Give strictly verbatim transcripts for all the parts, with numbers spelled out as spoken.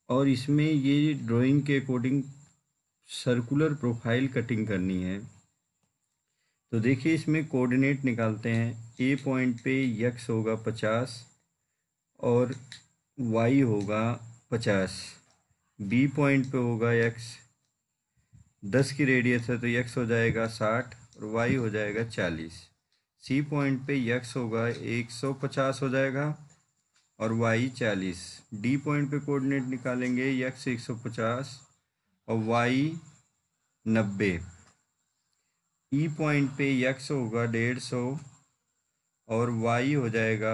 और इसमें ये ड्राइंग के अकॉर्डिंग सर्कुलर प्रोफाइल कटिंग करनी है। तो देखिए इसमें कोऑर्डिनेट निकालते हैं। ए पॉइंट पे यक्स होगा पचास और वाई होगा पचास। बी पॉइंट पे होगा यक्स, दस की रेडियस है तो यक्स हो जाएगा साठ और वाई हो जाएगा चालीस। सी पॉइंट पे यक्स होगा एक सौ पचास हो जाएगा और वाई चालीस। डी पॉइंट पे कोऑर्डिनेट निकालेंगे, यक्स एक सौ पचास और वाई नब्बे। ई पॉइंट पे यक्स होगा डेढ़ सौ और वाई हो जाएगा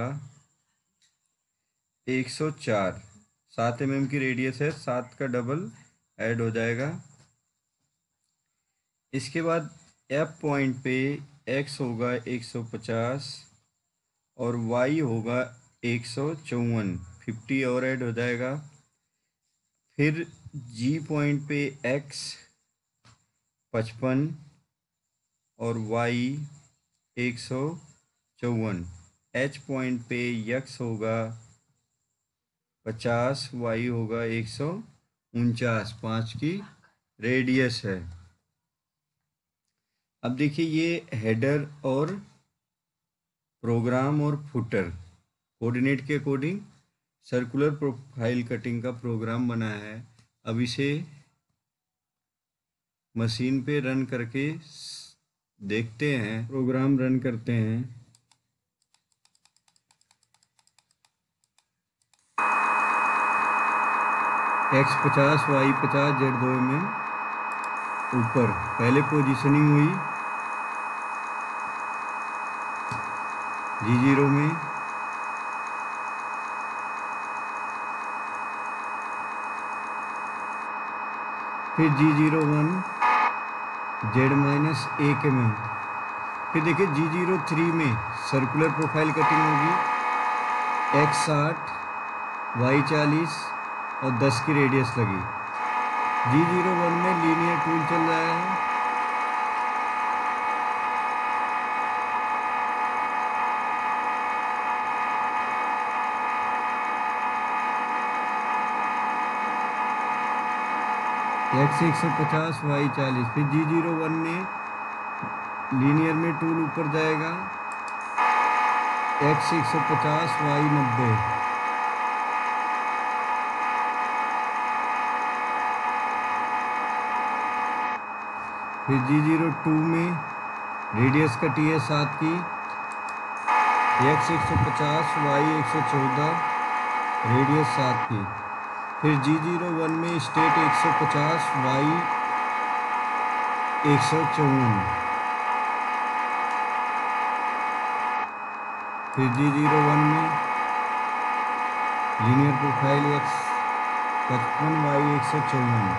एक सौ चार। सात एम एम की रेडियस है, सात का डबल ऐड हो जाएगा। इसके बाद एफ पॉइंट पे एक्स होगा एक सौ पचास और वाई होगा एक सौ चौवन, फिफ्टी और ऐड हो जाएगा। फिर जी पॉइंट पे एक्स पचपन और वाई एक सौ चौवन। एच पॉइंट पे यक्स होगा पचास, वाई होगा एक सौ उनचास, पाँच की रेडियस है। अब देखिए ये हेडर और प्रोग्राम और फुटर कोऑर्डिनेट के अकॉर्डिंग सर्कुलर प्रोफाइल कटिंग का प्रोग्राम बना है। अब इसे मशीन पे रन करके देखते हैं। प्रोग्राम रन करते हैं। एक्स पचास, वाई पचास, जेड दो में ऊपर पहले पोजीशनिंग हुई जी जीरो में, फिर G zero one Z minus एक में, फिर देखिए जी जीरो थ्री में सर्कुलर प्रोफाइल कटिंग होगी, एक्स साठ, वाई चालीस और दस की रेडियस लगी। जी जीरो वन में लीनियर टूल चल रहा है, एक्स एक सौ पचास, वाई चालीस। फिर जी जीरो वन में लीनियर में टूल ऊपर जाएगा, एक्स एक सौ पचास, वाई नब्बे। फिर जी जीरो टू में रेडियस कटी है सात की, एक्स एक सौ पचास, वाई एक सौ चौदह, रेडियस सात की। फिर जी जीरो वन में स्टेट एक सौ पचास, वाई एक सौ चौवन। फिर जी जीरो वन में लीनियर प्रोफाइल एक्स पचपन, वाई एक सौ चौवन।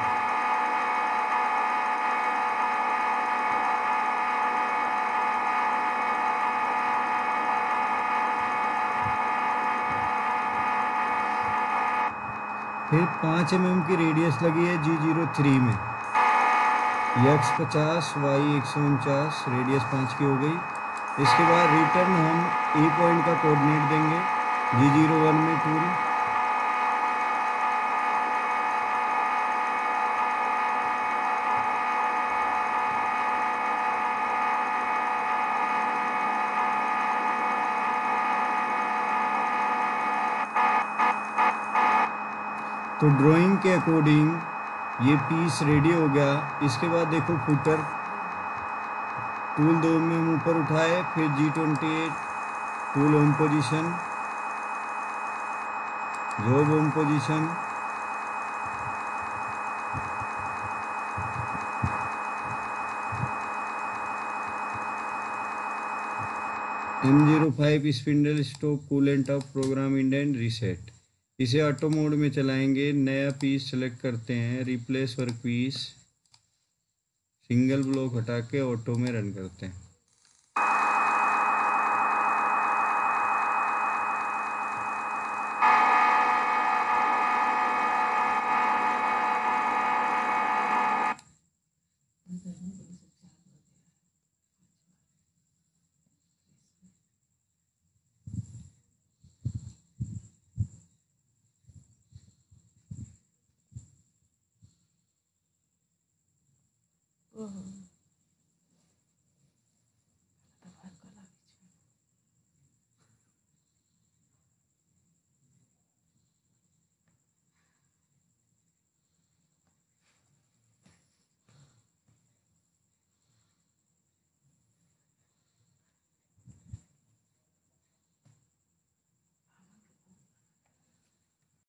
फिर पाँच एम एम की रेडियस लगी है जी जीरो थ्री में, एक्स पचास, वाई एक सौ उनचास, रेडियस पाँच की हो गई। इसके बाद रिटर्न हम ए पॉइंट का कोऑर्डिनेट देंगे जी जीरो वन में टूल, तो ड्राइंग के अकॉर्डिंग ये पीस रेडी हो गया। इसके बाद देखो फुटर टूल दो में हम ऊपर उठाए, फिर G twenty eight tool home position, job home position, M zero five spindle stop coolant off program indent reset. इसे ऑटो मोड में चलाएंगे। नया पीस सेलेक्ट करते हैं, replace work piece, single block हटा के ऑटो में रन करते हैं।